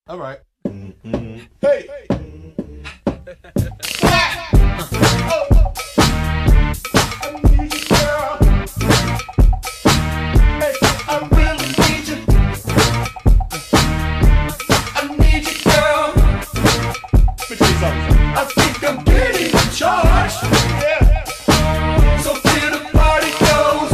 All right. Hey. I think I'm getting charged. Yeah. So till the party goes.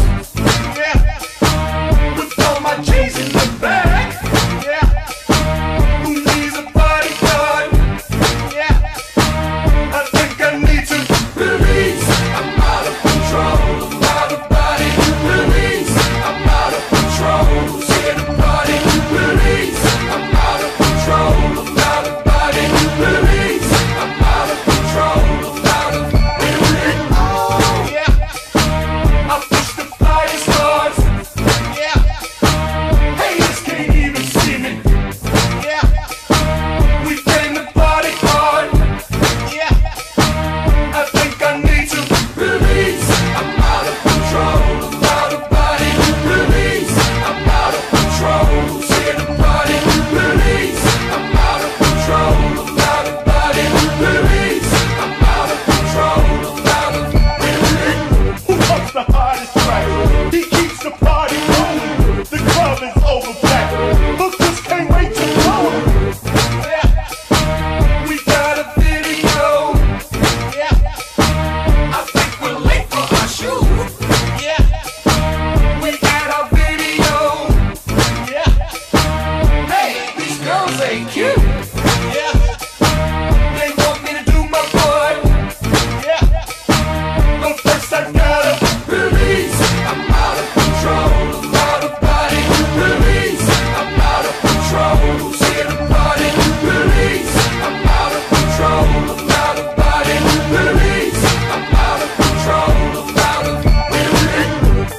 Yeah. With all my G's in the bag. Yeah. Who needs a bodyguard? Yeah. I think I need to release. I'm out of control. I'm out of body. Release. I'm out of control. Till the party release. I'm out of control. I'm out of body. Release. I'm out of control. I'm out of release. Oh yeah. I push the fire stars. Yeah. Haters can't even see me. Yeah. We came to party hard. Yeah. I think I need to release. I'm out of control. I'm out of body. Release. I'm out of control. See the party. Release. I'm out of control. I'm out of body. Release. I'm out of control. I'm out of release. Who pumps the hardest track? He keeps the party rolling. The club is overpacked. Hookers can't wait to go. Yeah. We got a video. Yeah. I think we're late for our shoot. Yeah. We got our video. Yeah. Hey, these girls ain't cute. Yeah. They want me to do my part. Yeah. But first I gotta release. I'm out of control. I'm out of body. Release. I'm out of control. See the party. Release. I'm out of control. I'm out of body. Release. I'm out of control. I'm out of release.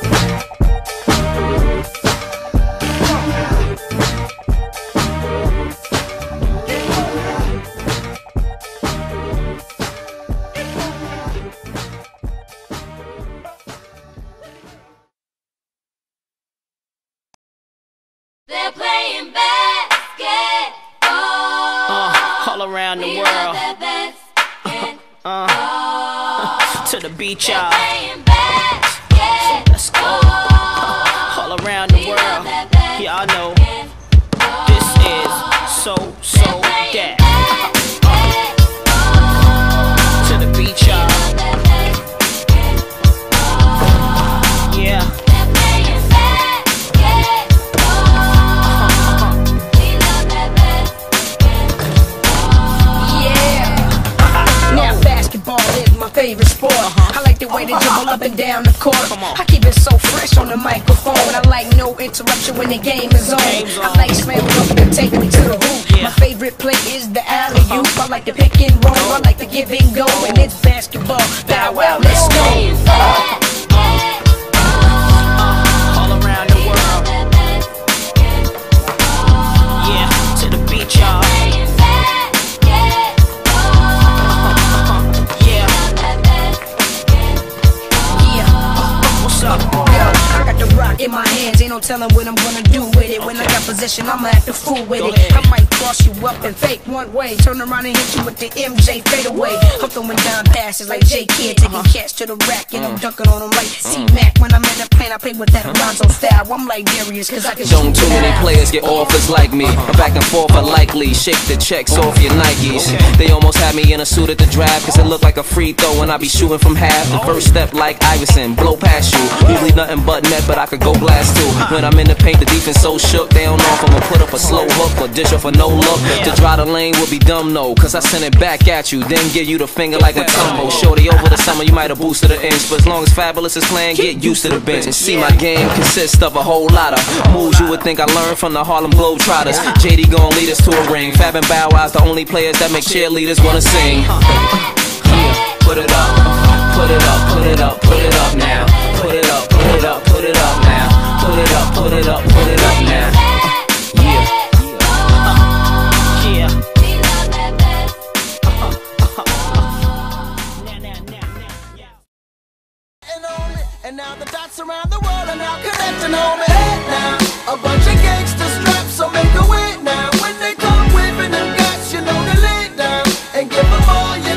They're playing basketball. All around the We world, love that basketball. to the beach, They're y'all. playing basketball. Let's go. All around the We love world, that y'all know basketball. this is so They're playing that. basketball. To the beach, We y'all. love that basketball. Yeah. They're playing basketball. We love that basketball. Yeah. Now basketball is my favorite sport. I like the way they dribble up and down the court. Come on. I keep it so fresh on the microphone. I like no interruption when the game is on. Game's I on. like slamming up and take me to the hoop. Yeah. My favorite play is the alley-oop. I like the pick and roll. I like the give and go. And it's basketball. Bow wow, let's go. Playing basketball. All around the world, yeah. To the beach, y'all. Playing basketball. Yeah. Yeah. What's up? Yo, I got the rock in my hands, ain't no telling what I'm gonna do with it. When I got possession, I'ma act a fool with Go it. ahead. I might cross you up and fake one way, turn around and hit you with the MJ fadeaway. I'm throwing down passes like J Kid, taking cats to the rack, and I'm dunking on them like C-Mac. When I'm in the plane, I play with that Alonzo style. I'm like Darius, cause I can Don't shoot too many down. players get offers like me. I'm back and forth unlikely. Shake the checks off your Nikes. They almost had me in a suit at the draft, cause it looked like a free throw when I be shooting from half. The first step like Iverson, blow past you. Usually nothing but net, but I could go blast too. When I'm in the paint, the defense so shook, they don't know if I'ma put up a slow hook or dish off a no look. To dry the lane would be dumb, no, cause I send it back at you, then give you the finger like a tumble. Shorty, over the summer you might have boosted an inch, but as long as Fabulous is playing, get used to the bench. And see, my game consists of a whole lot of moves you would think I learned from the Harlem Globetrotters. JD gon' lead us to a ring. Fab and Bow Wow's the only players that make cheerleaders wanna sing. Yeah, put it up, put it up, put it up, put it up now. Put it up, put it up, put it up now. Put it up, put it up, put it up now. Yeah. Yeah. We love that basketball. And now the dots around the world are now connecting on me. Hey now, a bunch of gangsters strapped, so make a way now. When they come with the guts, you know, to lay down and give them all you